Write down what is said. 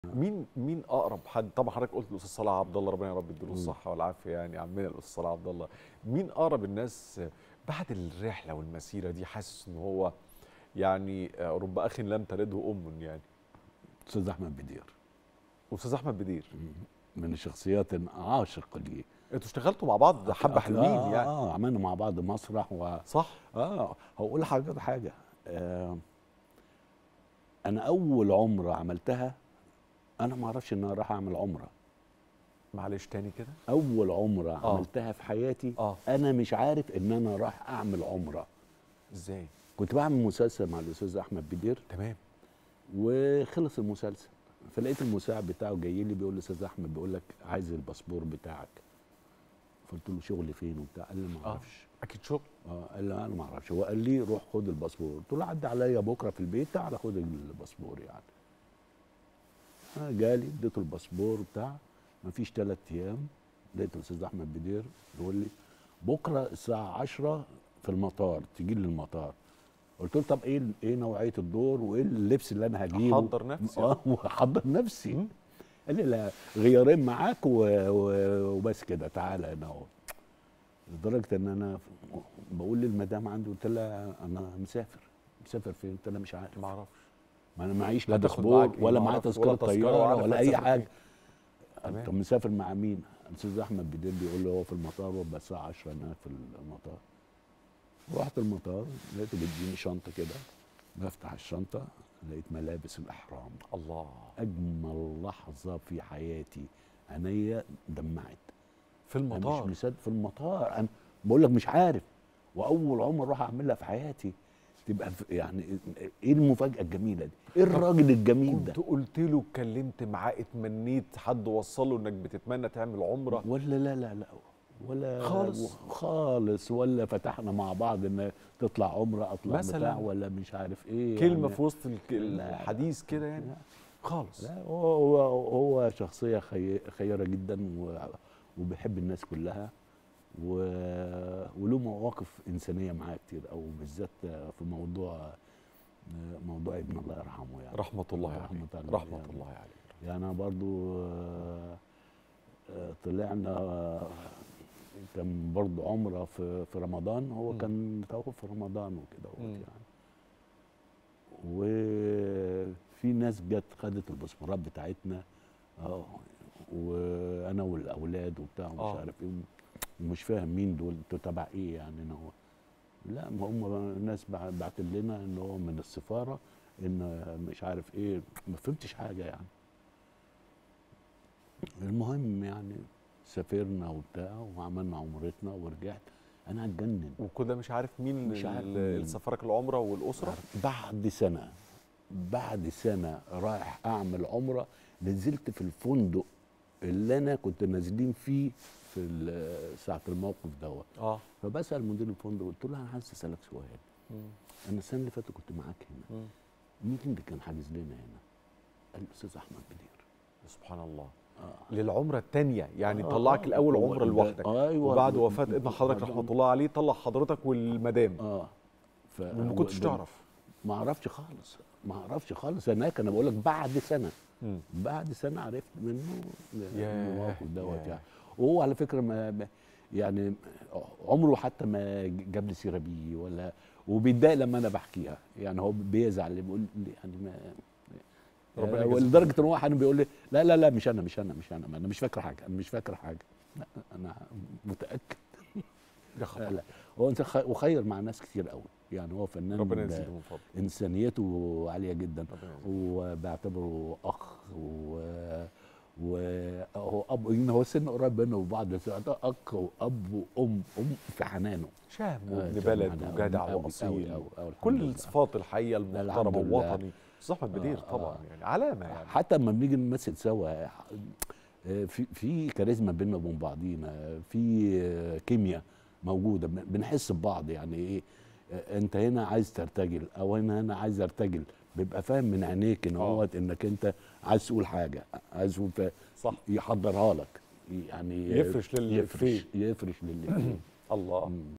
مين اقرب حد؟ طبعا حضرتك قلت الاستاذ صلاح عبد الله، ربنا يا رب يديله الصحه والعافيه، يعني عمنا الاستاذ صلاح عبد الله. مين اقرب الناس بعد الرحله والمسيره دي حاسس ان هو يعني رب اخ لم تلده ام يعني؟ استاذ احمد بدير. استاذ احمد بدير من الشخصيات عاشق ليه. انتوا اشتغلتوا مع بعض حبه حلوين يعني. عملنا مع بعض مسرح صح. هقول لحضرتك حاجه. انا اول عمره عملتها، انا ما اعرفش ان انا راح اعمل عمره. معلش تاني كده. اول عمره عملتها في حياتي انا مش عارف ان انا راح اعمل عمره. ازاي؟ كنت بعمل مسلسل مع الاستاذ احمد بدير. تمام. وخلص المسلسل، فلقيت المساعد بتاعه جاي لي بيقول لي استاذ احمد بيقول لك عايز الباسبور بتاعك. فقلت له شغل فين وبتاع؟ قال لي ما اعرفش. اكيد شغل. قال لي انا ما اعرفش. هو قال لي روح خد الباسبور. قلت له عدى عليا بكره في البيت تعالى خد الباسبور يعني. جالي اديته الباسبور بتاع، ما فيش 3 ايام لقيت الاستاذ احمد بدير يقول لي بكره الساعه 10 في المطار تيجي لي المطار. قلت له طب ايه نوعيه الدور وايه اللبس اللي انا هجيبه؟ احضر نفسي. وحضر نفسي. قال لي لا غيارين معاك وبس كده تعالى هنا اهو. لدرجه ان انا بقول للمدام عندي قلت لها انا مسافر فين؟ قلت لها مش عارف. ما اعرفش. ما انا معيش لا باسبور ولا معايا تذكره طياره ولا اي حاجه. طب مسافر مع مين؟ الاستاذ احمد بدير بيقول لي هو في المطار وبقى الساعه 10 هناك في المطار. رحت المطار لقيته بيديني شنطه كده، بفتح الشنطه لقيت ملابس الاحرام. الله. اجمل لحظه في حياتي، عينيا دمعت. في المطار؟ أنا مش مصدق. في المطار انا بقول لك مش عارف، واول عمر اروح اعملها في حياتي تبقى يعني ايه المفاجاه الجميله دي؟ ايه الراجل الجميل ده؟ كنت قلت له اتكلمت معاه اتمنيت حد وصله انك بتتمنى تعمل عمره؟ ولا لا ولا خالص ولا فتحنا مع بعض ان تطلع عمره اطلع بتاع ولا مش عارف ايه كلمه يعني في وسط الحديث كده يعني؟ لا خالص. لا هو شخصيه خيره جدا وبيحب الناس كلها وله مواقف انسانيه معايا كتير، او بالذات في موضوع ابن الله يرحمه يعني. رحمه الله عليه. رحمه الله عليه. يعني انا برضو طلعنا كان برضو عمره في رمضان. هو كان توقف في رمضان وكده يعني. وفي ناس جت خدت الباسبورات بتاعتنا وانا والاولاد وبتاع ومش عارف ايه، ومش فاهم مين دول انتوا تبع ايه يعني. هو لا هم الناس بعت لنا ان هو من السفاره ان مش عارف ايه، ما فهمتش حاجه يعني. المهم يعني سافرنا وبتاع وعملنا عمرتنا ورجعت انا هتجنن. وكده مش عارف مين مش عارف اللي سفرك العمره والاسره؟ بعد سنه رايح اعمل عمره، نزلت في الفندق اللي انا كنت نازلين فيه في ساعه الموقف دوت. فبسال مدير الفندق قلت له انا عايز اسالك سؤال. انا السنه اللي فاتت كنت معاك هنا، مين اللي كان حاجز لنا هنا؟ قال الاستاذ احمد بدير. سبحان الله. للعمره الثانيه يعني طلعك الاول عمره لوحدك. وبعد وفاه ابن حضرتك رحمه الله عليه طلع حضرتك والمدام. وما كنتش تعرف؟ ما اعرفش خالص هناك. انا بقول لك بعد سنه عرفت منه الموقف دوت يعني. وهو على فكره ما يعني عمره حتى ما جاب لي سيره بيه ولا، وبيتضايق لما انا بحكيها يعني. هو بيزعل بيقول لي يعني ما لدرجه ان هو احيانا بيقول لي لا مش انا انا مش فاكر حاجه. لا انا متاكد. لا هو انسان وخير مع ناس كتير قوي يعني. هو فنان ربنا يزيده من فضله. انسانيته عاليه جدا وبعتبره اخ وهو اب. هو سن قريب منه وبعض اخ واب وام في حنانه. شهم وابن بلد وجدع واصيل، كل الصفات الحقيقه المحترمه ووطني. استاذ احمد بدير طبعا يعني علامه يعني. حتى لما بنيجي نمثل سوا في كاريزما بيننا وبين بعضينا، في كيمياء موجوده، بنحس ببعض يعني. ايه انت هنا عايز ترتجل او هنا عايز ارتجل، بيبقى فاهم من عينيك ان هو انك انت عايز تقول حاجه، عايز تقول صح، يحضرها لك يعني. يفرش للي يفرش للي الله.